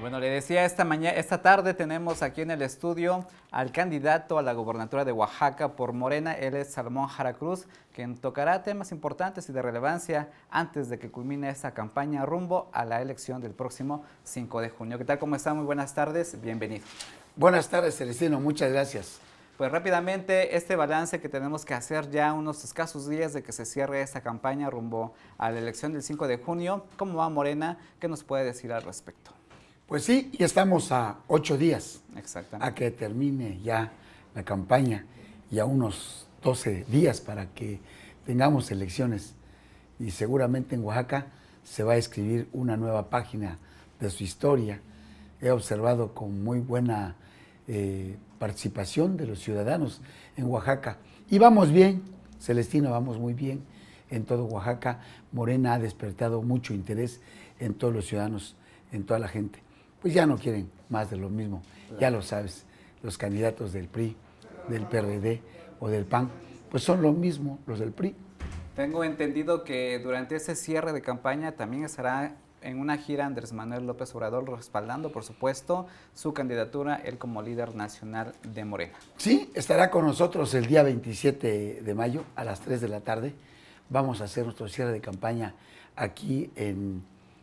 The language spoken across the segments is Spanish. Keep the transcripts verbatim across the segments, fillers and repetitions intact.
Bueno, le decía, esta mañana, esta tarde tenemos aquí en el estudio al candidato a la gobernatura de Oaxaca por Morena. Él es Salomón Jara Cruz, quien tocará temas importantes y de relevancia antes de que culmine esta campaña rumbo a la elección del próximo cinco de junio. ¿Qué tal? ¿Cómo está? Muy buenas tardes. Bienvenido. Buenas tardes, Celestino. Muchas gracias. Pues rápidamente, este balance que tenemos que hacer ya unos escasos días de que se cierre esta campaña rumbo a la elección del cinco de junio. ¿Cómo va Morena? ¿Qué nos puede decir al respecto? Pues sí, ya estamos a ocho días Exactamente. a que termine ya la campaña y a unos doce días para que tengamos elecciones. Y seguramente en Oaxaca se va a escribir una nueva página de su historia. He observado con muy buena eh, participación de los ciudadanos en Oaxaca. Y vamos bien, Celestino, vamos muy bien en todo Oaxaca. Morena ha despertado mucho interés en todos los ciudadanos, en toda la gente. Pues ya no quieren más de lo mismo, claro. Ya lo sabes, los candidatos del P R I, del P R D o del P A N, pues son lo mismo los del P R I. Tengo entendido que durante ese cierre de campaña también estará en una gira Andrés Manuel López Obrador respaldando, por supuesto, su candidatura, él como líder nacional de Morena. Sí, estará con nosotros el día veintisiete de mayo a las tres de la tarde. Vamos a hacer nuestro cierre de campaña aquí en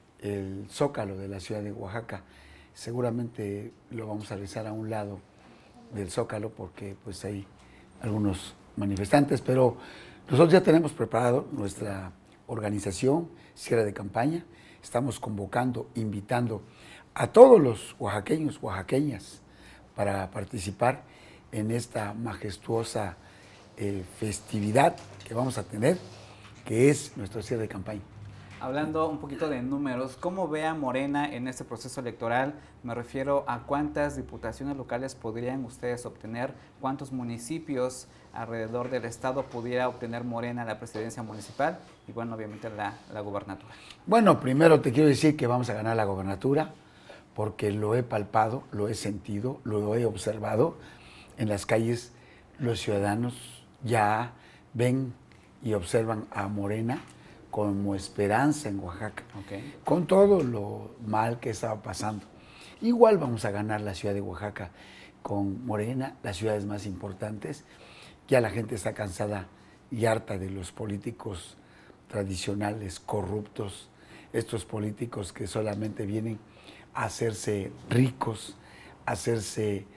el Zócalo de la ciudad de Oaxaca. Seguramente lo vamos a realizar a un lado del Zócalo porque pues hay algunos manifestantes, pero nosotros ya tenemos preparado nuestra organización, cierre de campaña. Estamos convocando, invitando a todos los oaxaqueños, oaxaqueñas, para participar en esta majestuosa eh, festividad que vamos a tener, que es nuestro cierre de campaña. Hablando un poquito de números, ¿cómo ve a Morena en este proceso electoral? Me refiero a cuántas diputaciones locales podrían ustedes obtener, cuántos municipios alrededor del estado pudiera obtener Morena la presidencia municipal y, bueno, obviamente la, la gobernatura. Bueno, primero te quiero decir que vamos a ganar la gobernatura porque lo he palpado, lo he sentido, lo he observado en las calles. Los ciudadanos ya ven y observan a Morena como esperanza en Oaxaca, okay, con todo lo mal que estaba pasando. Igual vamos a ganar la ciudad de Oaxaca con Morena, las ciudades más importantes. Ya la gente está cansada y harta de los políticos tradicionales, corruptos, estos políticos que solamente vienen a hacerse ricos, a hacerse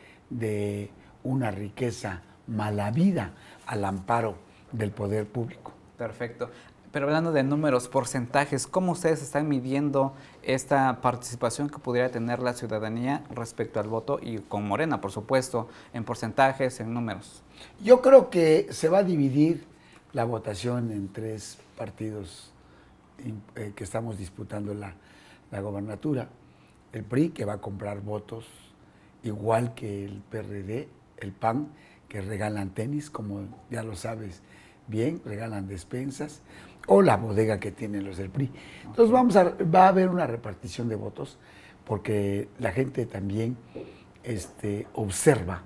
de una riqueza mala vida al amparo del poder público. Perfecto. Pero hablando de números, porcentajes, ¿cómo ustedes están midiendo esta participación que pudiera tener la ciudadanía respecto al voto y con Morena, por supuesto, en porcentajes, en números? Yo creo que se va a dividir la votación en tres partidos eh, que estamos disputando la, la gobernatura. El P R I, que va a comprar votos, igual que el P R D, el P A N, que regalan tenis, como ya lo sabes bien, regalan despensas, o la bodega que tienen los del P R I. Entonces vamos a, va a haber una repartición de votos porque la gente también este, observa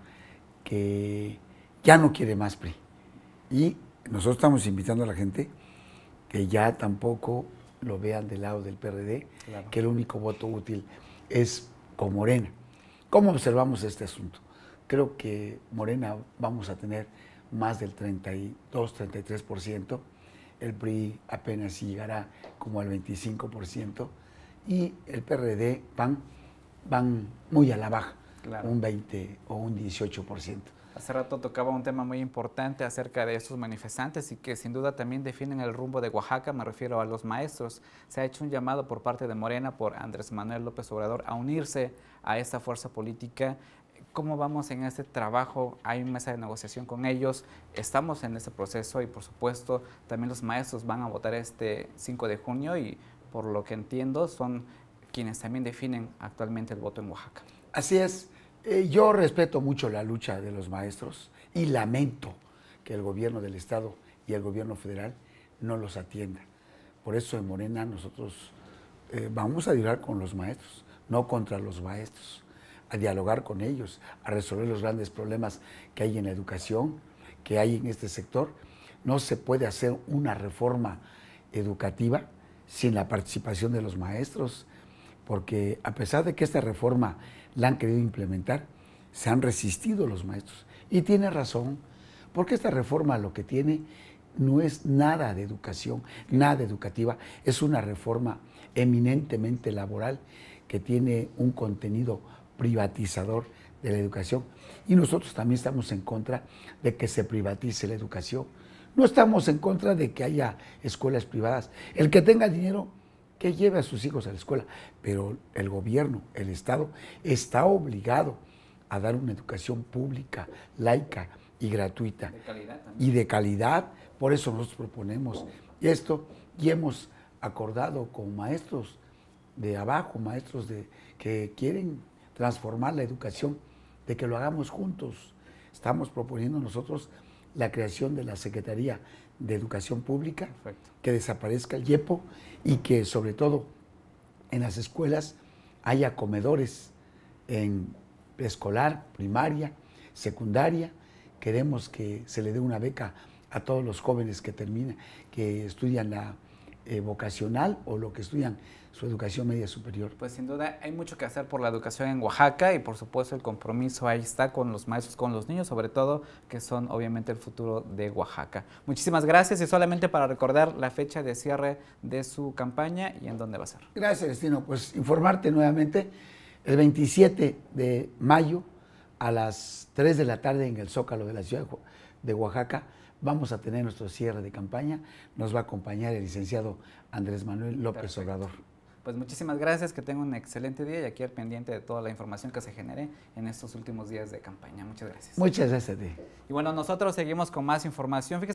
que ya no quiere más P R I. Y nosotros estamos invitando a la gente que ya tampoco lo vean del lado del P R D, claro, que el único voto útil es con Morena. ¿Cómo observamos este asunto? Creo que Morena vamos a tener más del treinta y dos, treinta y tres por ciento. El P R I apenas llegará como al veinticinco por ciento y el P R D, P A N, van muy a la baja, claro, un veinte o un dieciocho por ciento. Hace rato tocaba un tema muy importante acerca de estos manifestantes y que sin duda también definen el rumbo de Oaxaca, me refiero a los maestros. Se ha hecho un llamado por parte de Morena, por Andrés Manuel López Obrador, a unirse a esta fuerza política. ¿Cómo vamos en este trabajo? Hay una mesa de negociación con ellos, estamos en este proceso y por supuesto también los maestros van a votar este cinco de junio y por lo que entiendo son quienes también definen actualmente el voto en Oaxaca. Así es, eh, yo respeto mucho la lucha de los maestros y lamento que el gobierno del estado y el gobierno federal no los atienda. Por eso en Morena nosotros eh, vamos a dialogar con los maestros, no contra los maestros, a dialogar con ellos, a resolver los grandes problemas que hay en la educación, que hay en este sector. No se puede hacer una reforma educativa sin la participación de los maestros. porque a pesar de que esta reforma la han querido implementar, se han resistido los maestros. Y tiene razón, porque esta reforma lo que tiene no es nada de educación, nada educativa, es una reforma eminentemente laboral que tiene un contenido privatizador de la educación. Y nosotros también estamos en contra de que se privatice la educación. No estamos en contra de que haya escuelas privadas. El que tenga dinero, que lleve a sus hijos a la escuela, pero el gobierno, el Estado, está obligado a dar una educación pública, laica y gratuita. De calidad también. Y de calidad, por eso nosotros proponemos esto y hemos acordado con maestros de abajo, maestros de, que quieren transformar la educación, de que lo hagamos juntos. Estamos proponiendo nosotros la creación de la Secretaría de Educación Pública, Perfecto. que desaparezca el IEPO y que sobre todo en las escuelas haya comedores en preescolar, primaria, secundaria. Queremos que se le dé una beca a todos los jóvenes que terminan, que estudian la eh, vocacional o lo que estudian su educación media superior. Pues sin duda hay mucho que hacer por la educación en Oaxaca y por supuesto el compromiso ahí está con los maestros, con los niños, sobre todo que son obviamente el futuro de Oaxaca. Muchísimas gracias y solamente para recordar la fecha de cierre de su campaña y en dónde va a ser. Gracias, Destino. Pues informarte nuevamente, el veintisiete de mayo a las tres de la tarde en el Zócalo de la ciudad de Oaxaca vamos a tener nuestro cierre de campaña. Nos va a acompañar el licenciado Andrés Manuel López Perfecto. Obrador. Pues muchísimas gracias, que tenga un excelente día y aquí al pendiente de toda la información que se genere en estos últimos días de campaña. Muchas gracias. Muchas gracias a ti. Y bueno, nosotros seguimos con más información. Fíjese